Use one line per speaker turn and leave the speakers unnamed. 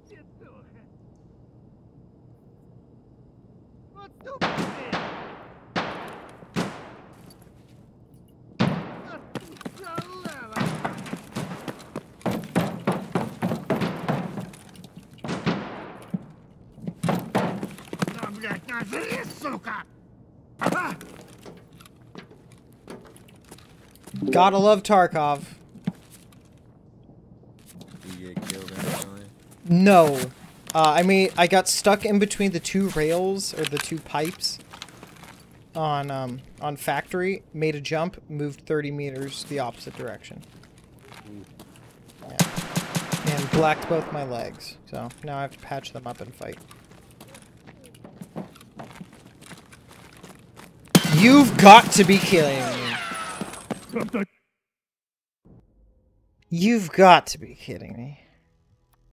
Gotta love Tarkov.
Did you get killed actually?
No. I mean, I got stuck in between the two rails, or the two pipes, on factory, made a jump, moved 30 meters the opposite direction. Yeah. And blacked both my legs, so now I have to patch them up and fight. You've got to be kidding me. You've got to be kidding me.